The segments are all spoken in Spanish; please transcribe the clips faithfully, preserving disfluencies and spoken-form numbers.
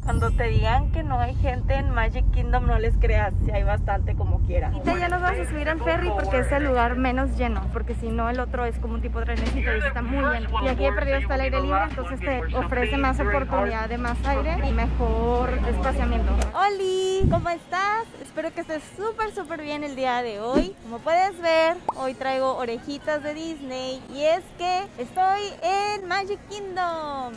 Cuando te digan que no hay gente en Magic Kingdom, no les creas, si hay bastante como quiera. Ahorita ya nos vamos a subir al ferry porque es el lugar menos lleno, porque si no el otro es como un tipo de trenecito y está muy lleno. Y aquí he perdido hasta el aire libre, entonces te ofrece más oportunidad de más aire y mejor espaciamiento. ¡Holi! ¿Cómo estás? Espero que estés súper súper bien el día de hoy. Como puedes ver, hoy traigo orejitas de Disney y es que estoy en Magic Kingdom,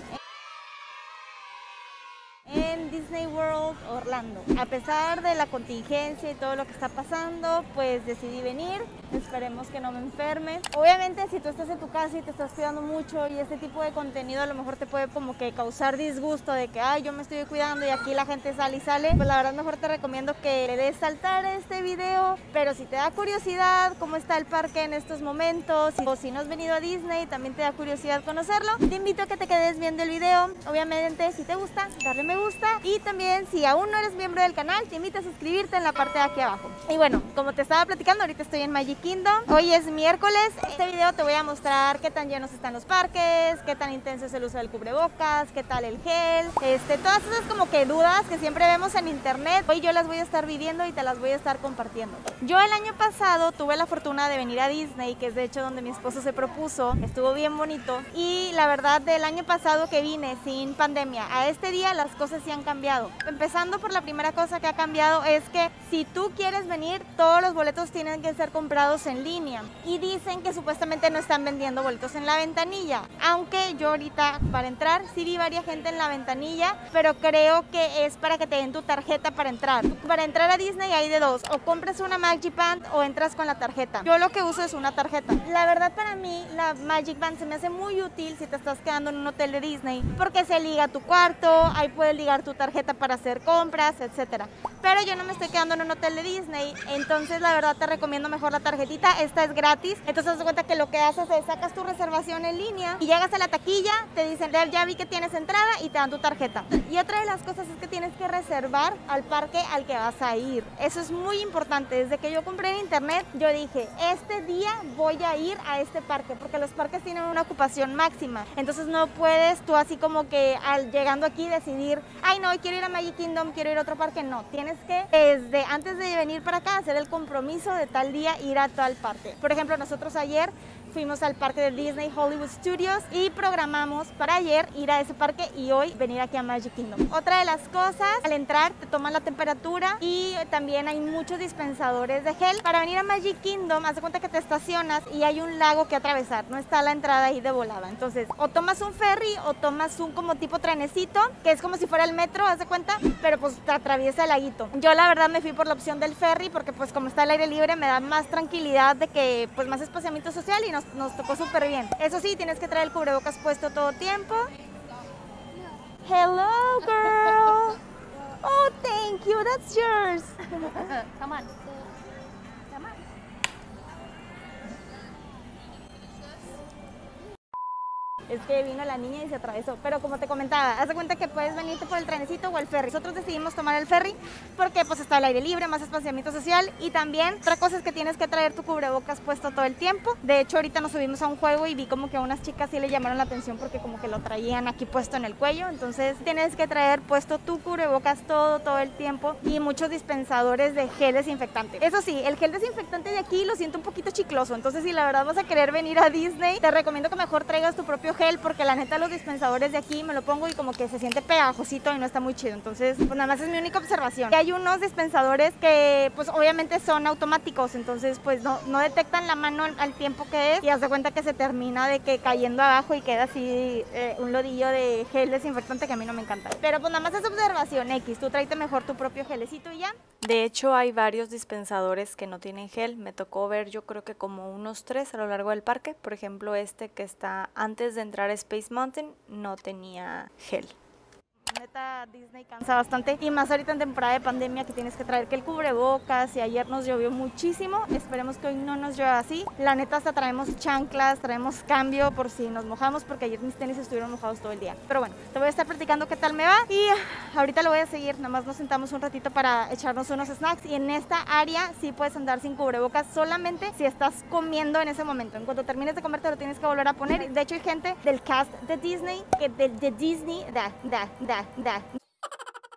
en Disney World Orlando. A pesar de la contingencia y todo lo que está pasando, pues decidí venir. Esperemos que no me enferme. Obviamente, si tú estás en tu casa y te estás cuidando mucho y este tipo de contenido a lo mejor te puede como que causar disgusto de que, ay, yo me estoy cuidando y aquí la gente sale y sale, pues la verdad mejor te recomiendo que le des saltar a este video. Pero si te da curiosidad cómo está el parque en estos momentos, o si no has venido a Disney, también te da curiosidad conocerlo, te invito a que te quedes viendo el video. Obviamente, si te gusta, darle me gusta, y también si aún no eres miembro del canal, te invito a suscribirte en la parte de aquí abajo. Y bueno, como te estaba platicando, ahorita estoy en Magic Kingdom. Hoy es miércoles. En este video te voy a mostrar qué tan llenos están los parques, qué tan intenso es el uso del cubrebocas, qué tal el gel, este, todas esas como que dudas que siempre vemos en internet. Hoy yo las voy a estar viviendo y te las voy a estar compartiendo. Yo el año pasado tuve la fortuna de venir a Disney, que es de hecho donde mi esposo se propuso. Estuvo bien bonito y la verdad del año pasado que vine sin pandemia a este día las cosas sí han cambiado. Empezando por la primera cosa que ha cambiado es que si tú quieres venir, todos los boletos tienen que ser comprados en línea y dicen que supuestamente no están vendiendo boletos en la ventanilla, aunque yo ahorita para entrar sí vi varias gente en la ventanilla, pero creo que es para que te den tu tarjeta para entrar. Para entrar a Disney hay de dos, o compras una Magic Band o entras con la tarjeta. Yo lo que uso es una tarjeta. La verdad para mí la Magic Band se me hace muy útil si te estás quedando en un hotel de Disney porque se liga a tu cuarto, ahí puedes ligar tu tarjeta para hacer compras, etcétera. Pero yo no me estoy quedando en un hotel de Disney, entonces la verdad te recomiendo mejor la tarjetita. Esta es gratis, entonces te das cuenta que lo que haces es sacas tu reservación en línea y llegas a la taquilla, te dicen ya vi que tienes entrada y te dan tu tarjeta. Y otra de las cosas es que tienes que reservar al parque al que vas a ir. Eso es muy importante. Desde que yo compré en internet, yo dije, este día voy a ir a este parque, porque los parques tienen una ocupación máxima, entonces no puedes tú así como que al llegando aquí decidir, ay no, quiero ir a Magic Kingdom, quiero ir a otro parque. No, tienes que desde antes de venir para acá hacer el compromiso de tal día ir a tal parque. Por ejemplo, nosotros ayer fuimos al parque de Disney Hollywood Studios y programamos para ayer ir a ese parque y hoy venir aquí a Magic Kingdom. Otra de las cosas, al entrar te toman la temperatura y también hay muchos dispensadores de gel. Para venir a Magic Kingdom, haz de cuenta que te estacionas y hay un lago que atravesar, no está la entrada ahí de volada. Entonces, o tomas un ferry o tomas un como tipo trenecito, que es como si fuera el metro, haz de cuenta, pero pues te atraviesa el laguito. Yo la verdad me fui por la opción del ferry porque pues como está el aire libre me da más tranquilidad de que pues más espaciamiento social y nos Nos tocó súper bien. Eso sí, tienes que traer el cubrebocas puesto todo tiempo. Hello, girl. Oh, thank you. That's yours. Come on. Come on. Es que vino la niña y se atravesó, pero como te comentaba, haz de cuenta que puedes venirte por el trenecito o el ferry. Nosotros decidimos tomar el ferry porque pues está el aire libre, más espaciamiento social y también otra cosa es que tienes que traer tu cubrebocas puesto todo el tiempo. De hecho, ahorita nos subimos a un juego y vi como que a unas chicas sí le llamaron la atención porque como que lo traían aquí puesto en el cuello, entonces tienes que traer puesto tu cubrebocas todo, todo el tiempo y muchos dispensadores de gel desinfectante. Eso sí, el gel desinfectante de aquí lo siento un poquito chicloso, entonces si la verdad vas a querer venir a Disney, te recomiendo que mejor traigas tu propio gel porque la neta los dispensadores de aquí me lo pongo y como que se siente pegajosito y no está muy chido. Entonces pues nada más es mi única observación. Y hay unos dispensadores que pues obviamente son automáticos, entonces pues no, no detectan la mano al, al tiempo que es y haz de cuenta que se termina de que cayendo abajo y queda así eh, un lodillo de gel desinfectante que a mí no me encanta. Pero pues nada más es observación X, tú tráete mejor tu propio gelecito y ya. De hecho hay varios dispensadores que no tienen gel, me tocó ver yo creo que como unos tres a lo largo del parque. Por ejemplo este que está antes de entrar a Space Mountain no tenía gel. Neta, Disney cansa bastante y más ahorita en temporada de pandemia que tienes que traer que el cubrebocas y ayer nos llovió muchísimo. Esperemos que hoy no nos llueva así. La neta hasta traemos chanclas, traemos cambio por si nos mojamos porque ayer mis tenis estuvieron mojados todo el día. Pero bueno, te voy a estar platicando qué tal me va y ahorita lo voy a seguir. Nada más nos sentamos un ratito para echarnos unos snacks y en esta área sí puedes andar sin cubrebocas solamente si estás comiendo en ese momento. En cuanto termines de comer te lo tienes que volver a poner. De hecho hay gente del cast de Disney, que de, de Disney, da, da, da, da.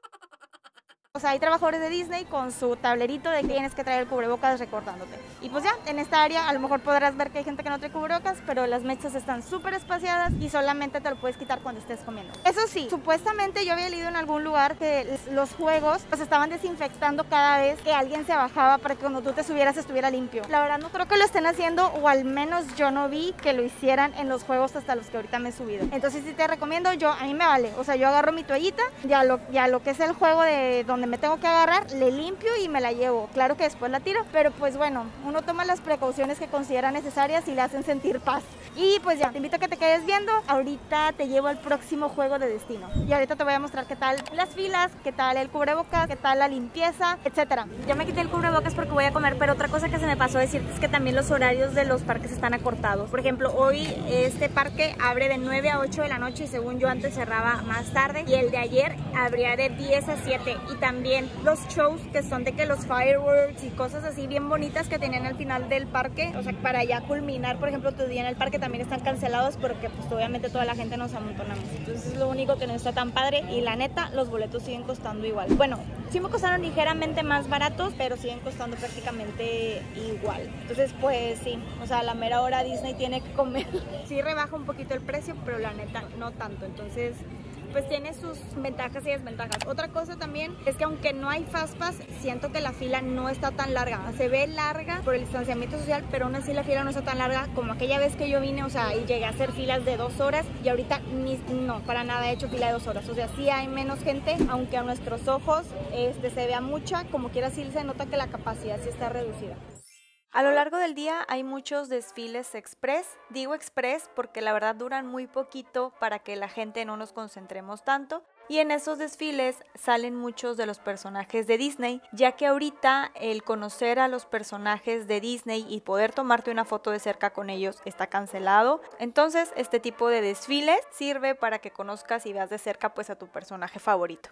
O sea, hay trabajadores de Disney con su tablerito de que tienes que traer el cubrebocas recordándote. Y pues ya, en esta área a lo mejor podrás ver que hay gente que no trae cubrebocas, pero las mesas están súper espaciadas y solamente te lo puedes quitar cuando estés comiendo. Eso sí, supuestamente yo había leído en algún lugar que los juegos los estaban desinfectando cada vez que alguien se bajaba para que cuando tú te subieras estuviera limpio. La verdad no creo que lo estén haciendo, o al menos yo no vi que lo hicieran en los juegos hasta los que ahorita me he subido. Entonces sí te recomiendo, yo a mí me vale. O sea, yo agarro mi toallita, ya lo, ya lo que es el juego de donde me tengo que agarrar, le limpio y me la llevo. Claro que después la tiro, pero pues bueno, uno toma las precauciones que considera necesarias y le hacen sentir paz. Y pues ya, te invito a que te quedes viendo. Ahorita te llevo al próximo juego de destino. Y ahorita te voy a mostrar qué tal las filas, qué tal el cubrebocas, qué tal la limpieza, etcétera. Ya me quité el cubrebocas porque voy a comer, pero otra cosa que se me pasó decirte es que también los horarios de los parques están acortados. Por ejemplo, hoy este parque abre de nueve a ocho de la noche y según yo antes cerraba más tarde. Y el de ayer abría de diez a siete. Y también los shows que son de que los fireworks y cosas así bien bonitas que tenían al final del parque, o sea, para ya culminar, por ejemplo, tu día en el parque también están cancelados porque pues obviamente toda la gente nos amontonamos. Entonces es lo único que no está tan padre y la neta, los boletos siguen costando igual. Bueno, sí me costaron ligeramente más baratos, pero siguen costando prácticamente igual. Entonces pues sí, o sea, a la mera hora Disney tiene que comer. Sí rebaja un poquito el precio, pero la neta no tanto. Entonces pues tiene sus ventajas y desventajas. Otra cosa también es que aunque no hay Fastpass, siento que la fila no está tan larga. Se ve larga por el distanciamiento social, pero aún así la fila no está tan larga como aquella vez que yo vine, o sea, y llegué a hacer filas de dos horas y ahorita ni, no, para nada he hecho fila de dos horas. O sea, sí hay menos gente, aunque a nuestros ojos este, se vea mucha, como quiera sí se nota que la capacidad sí está reducida. A lo largo del día hay muchos desfiles express, digo express porque la verdad duran muy poquito para que la gente no nos concentremos tanto, y en esos desfiles salen muchos de los personajes de Disney, ya que ahorita el conocer a los personajes de Disney y poder tomarte una foto de cerca con ellos está cancelado. Entonces este tipo de desfiles sirve para que conozcas y veas de cerca pues a tu personaje favorito.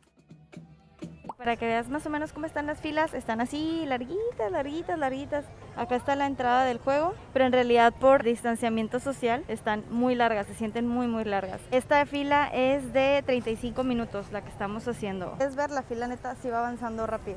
Para que veas más o menos cómo están las filas, están así larguitas, larguitas, larguitas. Acá está la entrada del juego, pero en realidad por distanciamiento social están muy largas, se sienten muy muy largas. Esta fila es de treinta y cinco minutos, la que estamos haciendo. Puedes ver, la fila neta sí va avanzando rápido.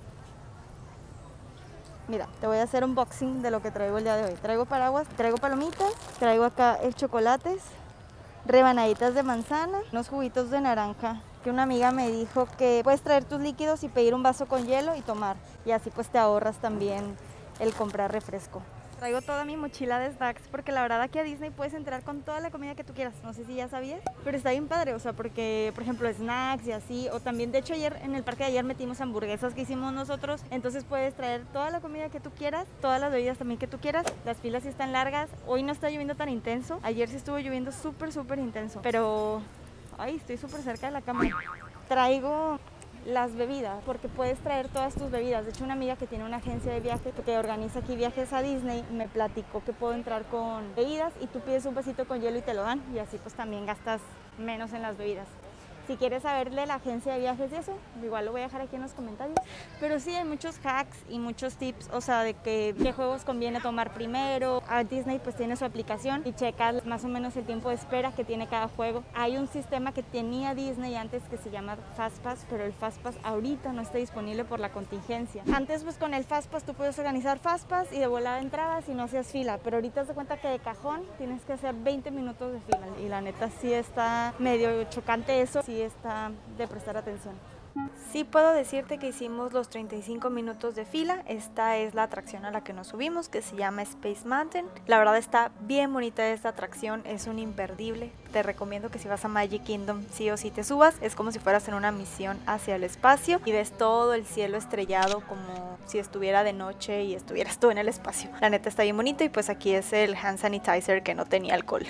Mira, te voy a hacer un unboxing de lo que traigo el día de hoy. Traigo paraguas, traigo palomitas, traigo acá el chocolates, rebanaditas de manzana, unos juguitos de naranja, que una amiga me dijo que puedes traer tus líquidos y pedir un vaso con hielo y tomar, y así pues te ahorras también el comprar refresco. Traigo toda mi mochila de snacks porque la verdad aquí a Disney puedes entrar con toda la comida que tú quieras, no sé si ya sabías, pero está bien padre, o sea, porque por ejemplo snacks y así, o también de hecho ayer en el parque de ayer metimos hamburguesas que hicimos nosotros, entonces puedes traer toda la comida que tú quieras, todas las bebidas también que tú quieras. Las filas sí están largas, hoy no está lloviendo tan intenso, ayer sí estuvo lloviendo súper súper intenso, pero ay, estoy súper cerca de la cámara. Traigo las bebidas, porque puedes traer todas tus bebidas. De hecho, una amiga que tiene una agencia de viajes que organiza aquí viajes a Disney me platicó que puedo entrar con bebidas y tú pides un vasito con hielo y te lo dan, y así pues también gastas menos en las bebidas. Si quieres saber de la agencia de viajes y eso, igual lo voy a dejar aquí en los comentarios. Pero sí, hay muchos hacks y muchos tips, o sea, de que, qué juegos conviene tomar primero. A Disney pues tiene su aplicación y checas más o menos el tiempo de espera que tiene cada juego. Hay un sistema que tenía Disney antes que se llama Fastpass, pero el Fastpass ahorita no está disponible por la contingencia. Antes pues con el Fastpass tú puedes organizar Fastpass y de volada entrabas y no hacías fila, pero ahorita te cuenta que de cajón tienes que hacer veinte minutos de fila y la neta sí está medio chocante eso. Sí está de prestar atención. Sí puedo decirte que hicimos los treinta y cinco minutos de fila. Esta es la atracción a la que nos subimos, que se llama Space Mountain. La verdad está bien bonita esta atracción, es un imperdible. Te recomiendo que si vas a Magic Kingdom sí o sí te subas. Es como si fueras en una misión hacia el espacio y ves todo el cielo estrellado como si estuviera de noche y estuvieras tú en el espacio. La neta está bien bonito y pues aquí es el hand sanitizer que no tenía alcohol.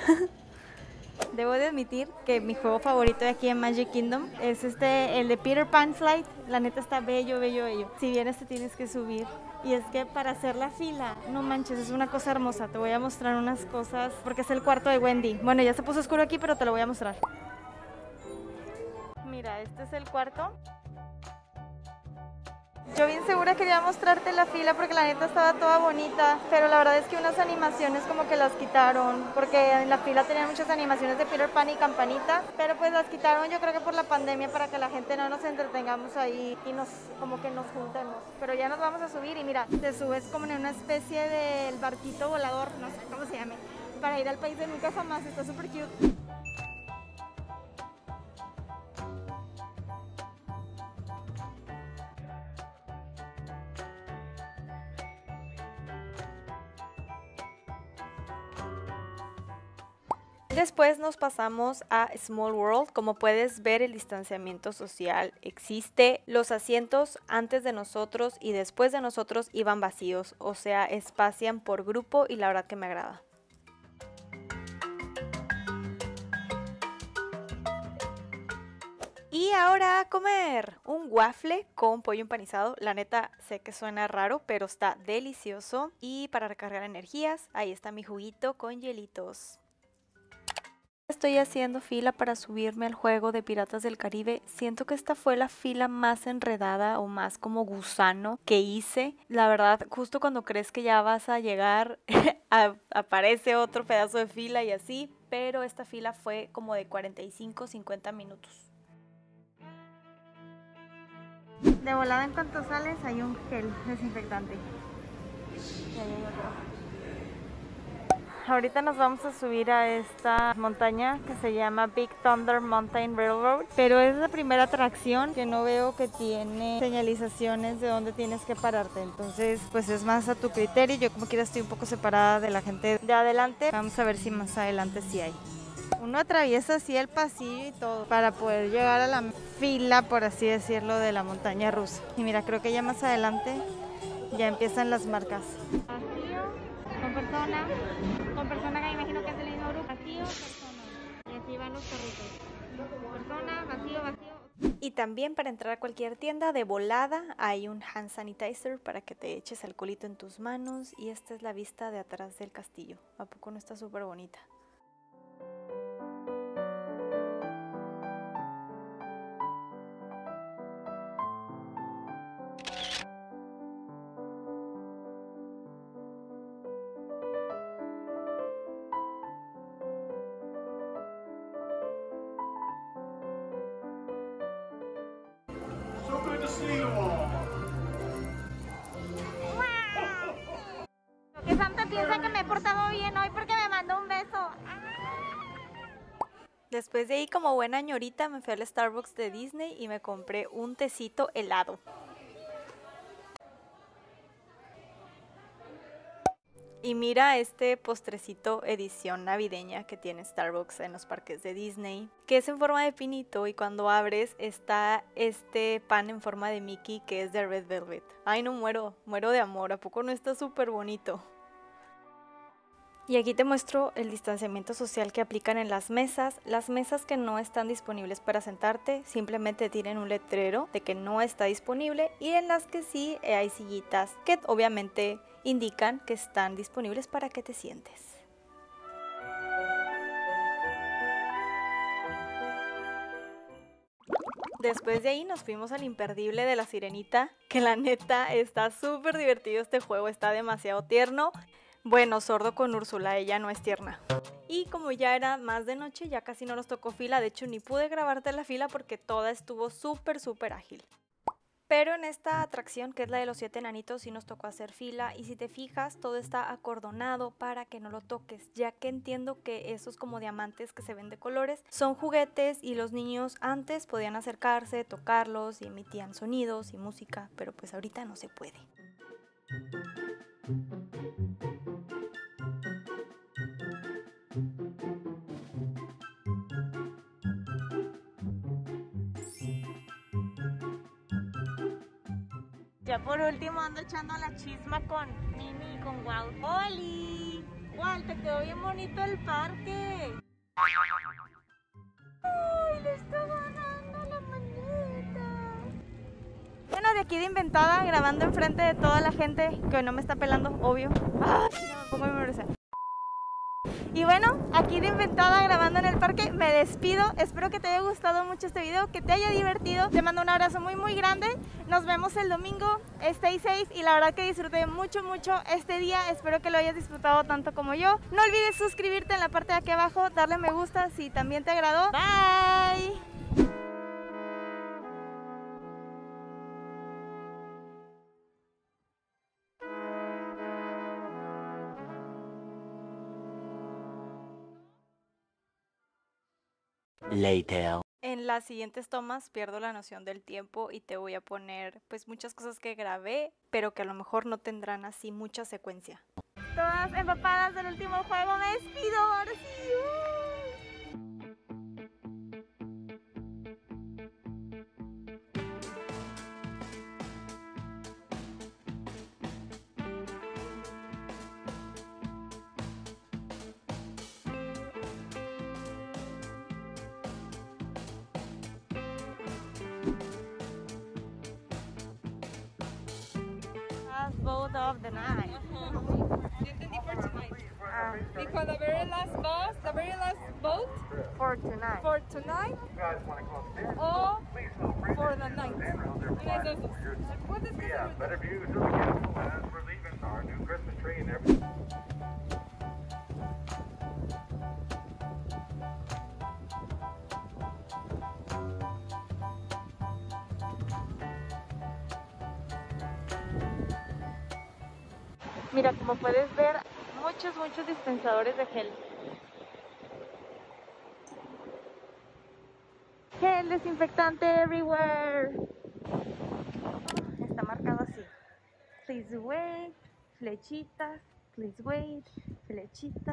Debo de admitir que mi juego favorito de aquí en Magic Kingdom es este, el de Peter Pan Flight. La neta está bello, bello, bello. Si vienes te tienes que subir. Y es que para hacer la fila, no manches, es una cosa hermosa. Te voy a mostrar unas cosas, porque es el cuarto de Wendy. Bueno, ya se puso oscuro aquí, pero te lo voy a mostrar. Mira, este es el cuarto. Yo bien segura quería mostrarte la fila porque la neta estaba toda bonita, pero la verdad es que unas animaciones como que las quitaron, porque en la fila tenían muchas animaciones de Peter Pan y Campanita, pero pues las quitaron yo creo que por la pandemia para que la gente no nos entretengamos ahí y nos como que nos juntemos. Pero ya nos vamos a subir y mira, te subes como en una especie del barquito volador, no sé cómo se llame, para ir al país de nunca jamás, está súper cute. Después nos pasamos a Small World. Como puedes ver, el distanciamiento social existe. Los asientos antes de nosotros y después de nosotros iban vacíos, o sea, espacian por grupo y la verdad que me agrada. Y ahora a comer un waffle con pollo empanizado. La neta sé que suena raro, pero está delicioso. Y para recargar energías, ahí está mi juguito con hielitos. Estoy haciendo fila para subirme al juego de Piratas del Caribe. Siento que esta fue la fila más enredada o más como gusano que hice. La verdad, justo cuando crees que ya vas a llegar, aparece otro pedazo de fila y así. Pero esta fila fue como de cuarenta y cinco a cincuenta minutos. De volada en cuanto sales hay un gel desinfectante. Y ahí hay otro. Ahorita nos vamos a subir a esta montaña que se llama Big Thunder Mountain Railroad, pero es la primera atracción que no veo que tiene señalizaciones de dónde tienes que pararte, entonces pues es más a tu criterio. Yo como quiera estoy un poco separada de la gente de adelante, vamos a ver si más adelante sí hay. Uno atraviesa así el pasillo y todo para poder llegar a la fila, por así decirlo, de la montaña rusa. Y mira, creo que ya más adelante ya empiezan las marcas. Vacío, con persona, con persona que me imagino que es del mismo grupo. Vacío, persona. Y así van los carritos. Persona, vacío, vacío. Y también para entrar a cualquier tienda de volada hay un hand sanitizer para que te eches alcoholito en tus manos. Y esta es la vista de atrás del castillo. ¿A poco no está súper bonita? Que Santa piensa que me he portado bien hoy porque me mandó un beso. Después de ahí, como buena ñorita, me fui al Starbucks de Disney y me compré un tecito helado. Y mira este postrecito edición navideña que tiene Starbucks en los parques de Disney, que es en forma de pinito y cuando abres está este pan en forma de Mickey que es de Red Velvet. Ay, no, muero, muero de amor, ¿a poco no está súper bonito? Y aquí te muestro el distanciamiento social que aplican en las mesas. Las mesas que no están disponibles para sentarte simplemente tienen un letrero de que no está disponible, y en las que sí hay sillitas que obviamente indican que están disponibles para que te sientes. Después de ahí nos fuimos al imperdible de La Sirenita, que la neta está súper divertido este juego, está demasiado tierno. Bueno, sordo con Úrsula, ella no es tierna. Y como ya era más de noche, ya casi no nos tocó fila, de hecho ni pude grabarte la fila porque toda estuvo súper súper ágil. Pero en esta atracción, que es la de los siete enanitos, sí nos tocó hacer fila, y si te fijas todo está acordonado para que no lo toques, ya que entiendo que esos como diamantes que se ven de colores son juguetes y los niños antes podían acercarse, tocarlos y emitían sonidos y música, pero pues ahorita no se puede. Ya por último ando echando la chisma con Mimi y con Walt. ¡Oli! Walt, te quedó bien bonito el parque. ¡Ay, le está ganando la manita! Bueno, de aquí de Inventada, grabando enfrente de toda la gente que no me está pelando, obvio. ¡Ay, no, me pongo muy nerviosa! Y bueno, aquí de Inventada grabando en el parque, me despido. Espero que te haya gustado mucho este video, que te haya divertido. Te mando un abrazo muy muy grande. Nos vemos el domingo, stay safe y la verdad que disfruté mucho mucho este día, espero que lo hayas disfrutado tanto como yo. No olvides suscribirte en la parte de aquí abajo, darle me gusta si también te agradó. Bye. Later. En las siguientes tomas pierdo la noción del tiempo y te voy a poner pues muchas cosas que grabé, pero que a lo mejor no tendrán así mucha secuencia. Todas empapadas del último juego, me despido, ahora sí. Last boat of the night. For tonight. Because the very last bus, the very last boat For tonight. for tonight or for the night. Una de esas dos. What is Yeah, this? better views of the castle as we're leaving our new Christmas tree and everything. Mira, como puedes ver, muchos, muchos dispensadores de gel. Gel desinfectante everywhere. Está marcado así. Please wait, flechitas, please wait, flechitas.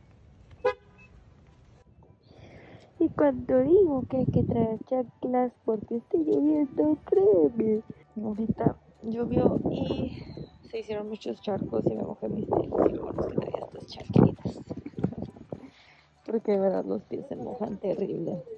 Y cuando digo que hay que traer chanclas porque está lloviendo, créeme. Ahorita llovió y se hicieron muchos charcos y me mojé mis pies. Y lo bueno es que traía estas chanclitas. Porque de verdad los pies se mojan terrible.